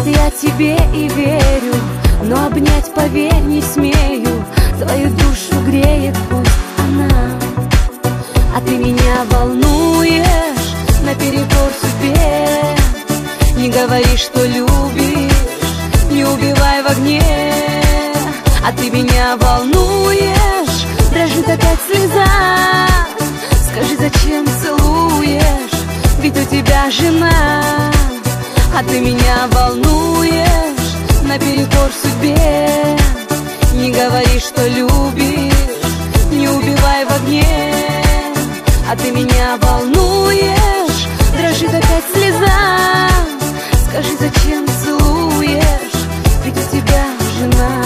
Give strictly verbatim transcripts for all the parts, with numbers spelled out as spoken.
я тебе и верю, но обнять, поверь, не смею. Твою душу греет пусть она, а ты меня волнуешь наперекор судьбе. Не говори, что любишь, не убивай в огне. А ты меня волнуешь, дрожит опять слеза. Скажи, зачем целуешь, ведь у тебя жена. А ты меня волнуешь наперекор судьбе. Не говори, что любишь, не убивай в огне. А ты меня волнуешь, дрожит опять слеза. Скажи, зачем целуешь, ведь у тебя жена.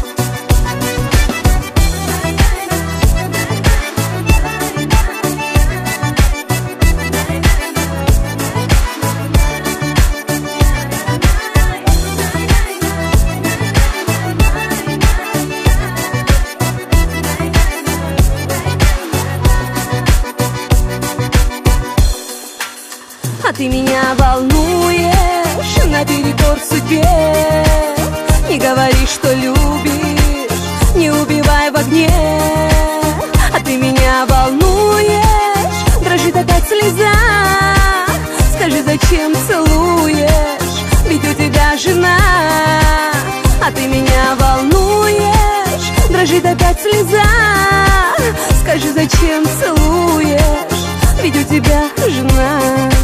А ты меня волнуешь наперекор судьбе. Не говори, что любишь, не убивай в огне. А ты меня волнуешь, дрожит опять слеза. Скажи, зачем целуешь, ведь у тебя жена. А ты меня волнуешь, дрожит опять слеза. Скажи, зачем целуешь, ведь у тебя жена.